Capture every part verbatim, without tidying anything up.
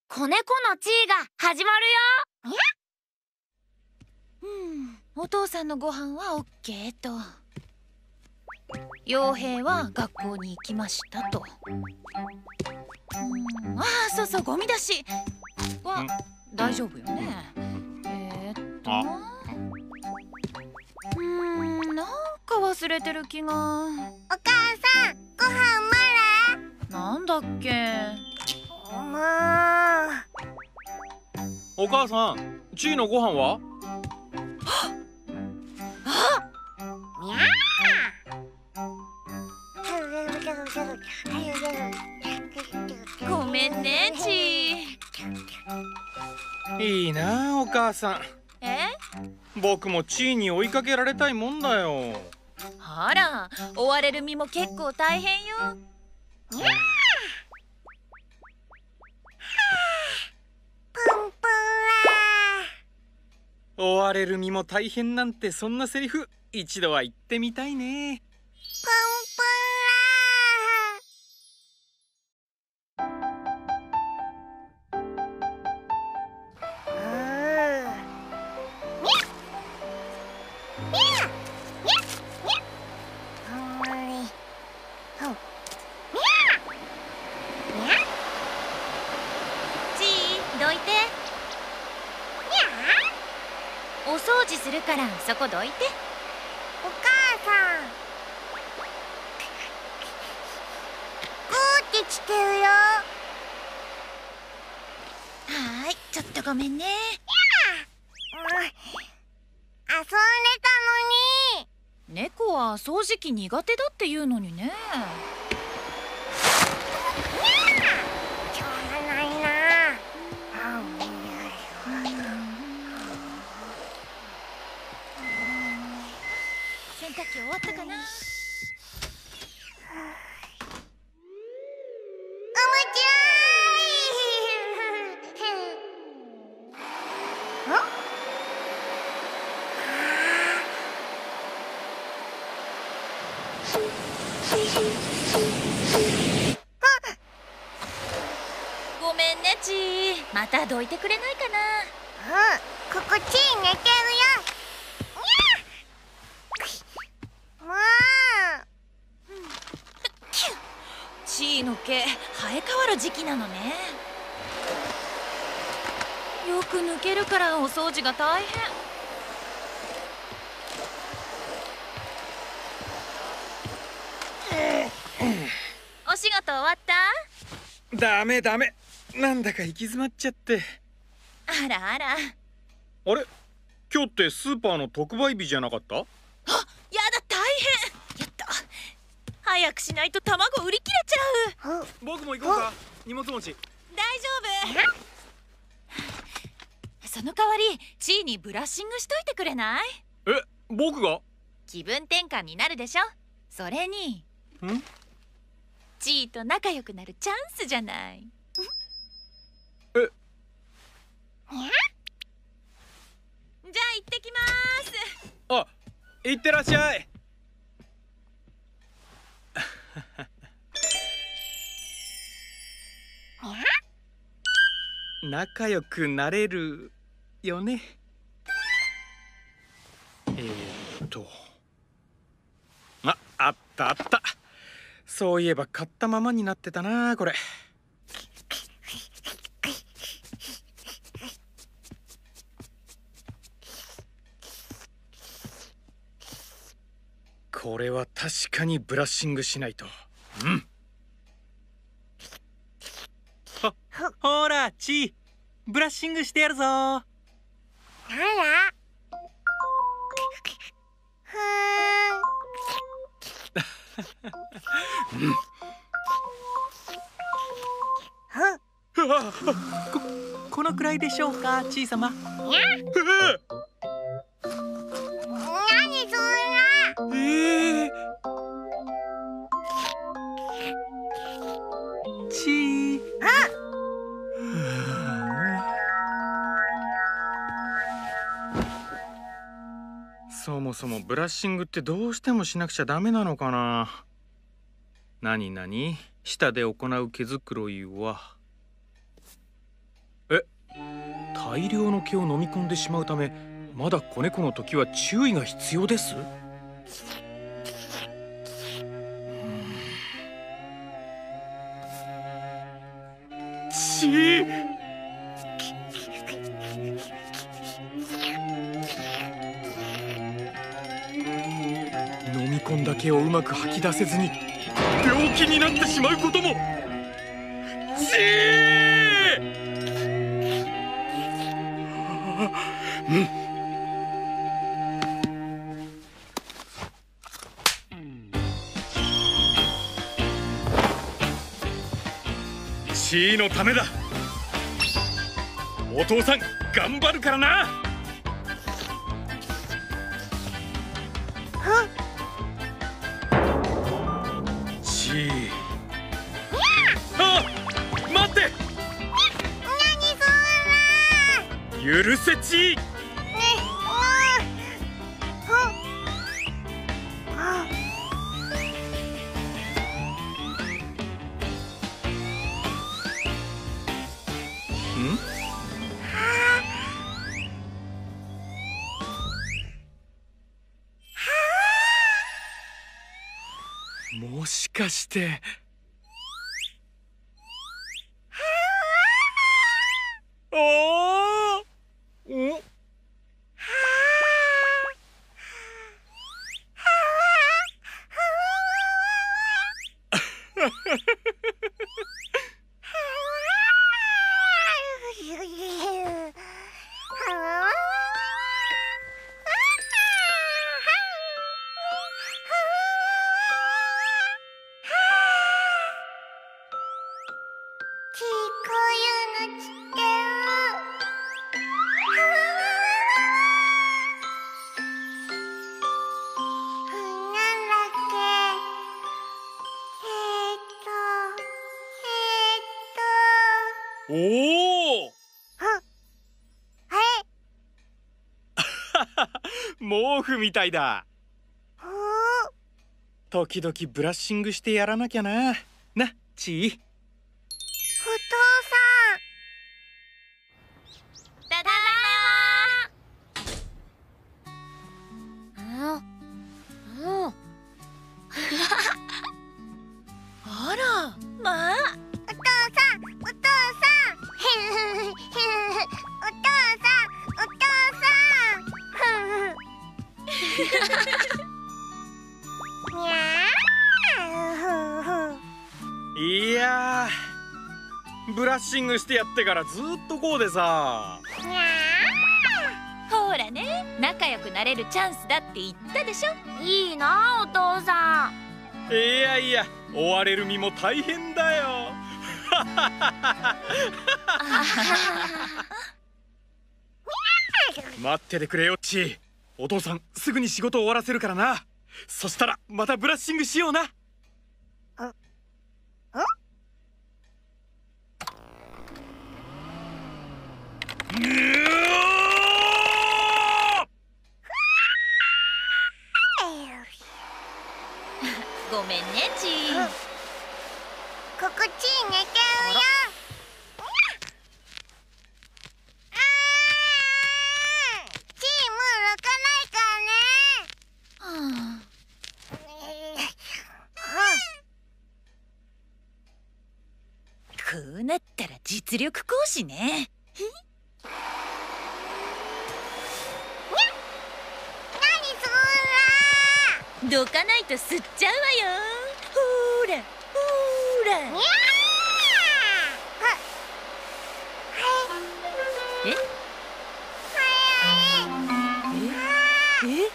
子猫のチーが始まるよ。 うん、お父さんのご飯はオッケーと。傭兵は学校に行きましたと。うん、ああ、そうそう、ゴミ出しは大丈夫よね。えー、っとうーん、なんか忘れてる気が。お母さん、ご飯まだ？ なんだっけ。 もう。 お母さん、チーのご飯は？ あ、みゃー。ごめんね、チー。いいなあ、お母さん。 え？ 僕もチーに追いかけられたいもんだよ。 あら、追われる身も結構大変よ。 にゃー。プンプンは追われる身も大変なんて、そんなセリフ一度は言ってみたいね。 プンプンどいて。お掃除するからそこどいて。 お母さん、グーってしてるよ。 はーい、ちょっとごめんね。 遊んでたのに。 猫は掃除機苦手だって言うのにね。 しょうがないな。 洗濯機終わったかな。ごめんね、チー。またどいてくれないかな。 うん、ここチー寝てるよ。もう。 チーの毛生え変わる時期なのね。よく抜けるからお掃除が大変。お仕事終わった？ ダメダメ、なんだか行き詰まっちゃって。 あらあら。 あれ、今日ってスーパーの特売日じゃなかった？あ、 やだ、大変。やった。早くしないと卵売り切れちゃう。 僕も行こうか、荷物持ち。 大丈夫。その代わりチーにブラッシングしといてくれない？ え、僕が？気分転換になるでしょ。それにんチーと仲良くなるチャンスじゃない。 え、 じゃあ行ってきます。 あ、行ってらっしゃい。仲良くなれるよね。えーっとあ、あったあった。そういえば買ったままになってたな、これ。これは確かにブラッシングしないと。うん。ほ、ほら、チー、ブラッシングしてやるぞ。あら。ふーん。 うん。こ、このくらいでしょうか、チー様。 にゃ。何そんな。 ええー。チー。 あ。 そもそもブラッシングってどうしてもしなくちゃダメなのかな。なになに、舌で行う毛づくろいは大量の毛を飲み込んでしまうため、まだ子猫の時は注意が必要です。ちー飲み込んだ毛をうまく吐き出せずに病気になってしまうことも。ちー、うん、ちーのためだ。お父さん頑張るからな。ちー、あ、待って。 何それ。 許せちー。もしかしておーおちー、こういうの知ってる。なんだっけ。えーっとえーっとおお毛布みたいだ。時々ブラッシングしてやらなきゃな。な、ちー。 お父ただいま。うんうん。 あら、まあ。 さん、お父さん、お父さん。お父さん、お父さん。にゃー。 いやー、ブラッシングしてやってからずっとこうでさ。 にゃほらね、仲良くなれるチャンスだって言ったでしょ。 いいなお父さん。 いやいや、追われる身も大変だよ。待っててくれよちー。お父さんすぐに仕事終わらせるからな。そしたらまたブラッシングしような。 ああごめんね、ちー。 ここちー寝ちゃうよ。あー、ちーもう泣かないからね。 はあ、こうなったら実力行使ね。どかないと吸っちゃうわよ。ほーらほーら。 にゃー。 えええ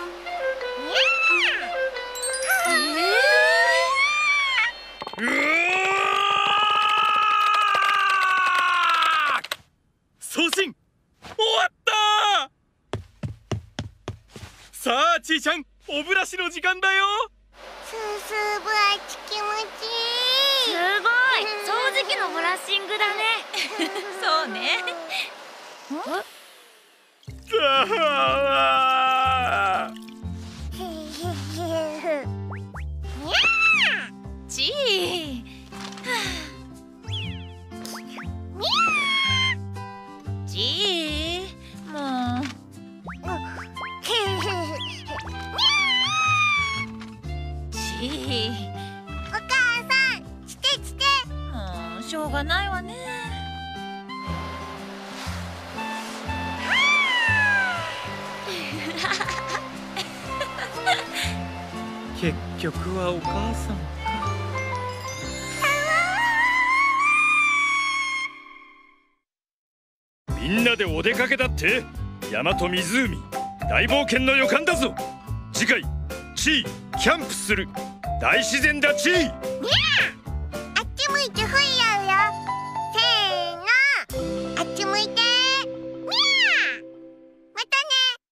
うわー、送信終わったー。さあちーちゃん、おブラシの時間だよ。 スースーブラシ気持ちいい。 すごい、掃除機のブラッシングだね。 そうね。 あちー。 い。 お母さん、してして。 うん、しょうがないわね。 結局はお母さんか。みんなでお出かけだって。山と湖、大冒険の予感だぞ。次回、チーキャンプする。大自然だチー。